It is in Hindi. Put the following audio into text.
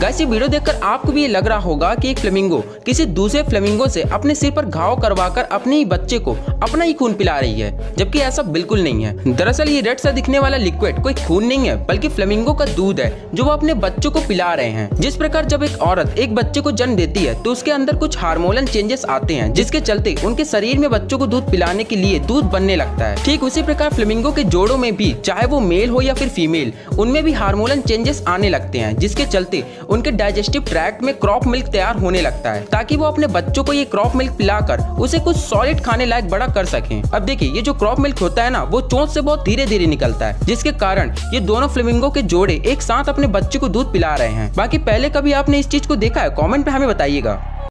गाइस ये वीडियो देखकर आपको भी ये लग रहा होगा कि एक फ्लेमिंगो किसी दूसरे फ्लेमिंगो से अपने सिर पर घाव करवाकर अपने ही बच्चे को अपना ही खून पिला रही है, जबकि ऐसा बिल्कुल नहीं है। दरअसल ये रेड सा दिखने वाला लिक्विड कोई खून नहीं है, बल्कि फ्लेमिंगो का दूध है जो वो अपने बच्चों को पिला रहे हैं। जिस प्रकार जब एक औरत एक बच्चे को जन्म देती है तो उसके अंदर कुछ हार्मोनल चेंजेस आते हैं, जिसके चलते उनके शरीर में बच्चों को दूध पिलाने के लिए दूध बनने लगता है। ठीक उसी प्रकार फ्लेमिंगो के जोड़ों में भी, चाहे वो मेल हो या फिर फीमेल, उनमें भी हार्मोनल चेंजेस आने लगते हैं, जिसके चलते उनके डाइजेस्टिव ट्रैक्ट में क्रॉप मिल्क तैयार होने लगता है, ताकि वो अपने बच्चों को ये क्रॉप मिल्क पिलाकर उसे कुछ सॉलिड खाने लायक बड़ा कर सकें। अब देखिए ये जो क्रॉप मिल्क होता है ना, वो चोंच से बहुत धीरे धीरे निकलता है, जिसके कारण ये दोनों फ्लेमिंगो के जोड़े एक साथ अपने बच्चे को दूध पिला रहे हैं। बाकी पहले कभी आपने इस चीज को देखा है? कमेंट में हमें बताइएगा।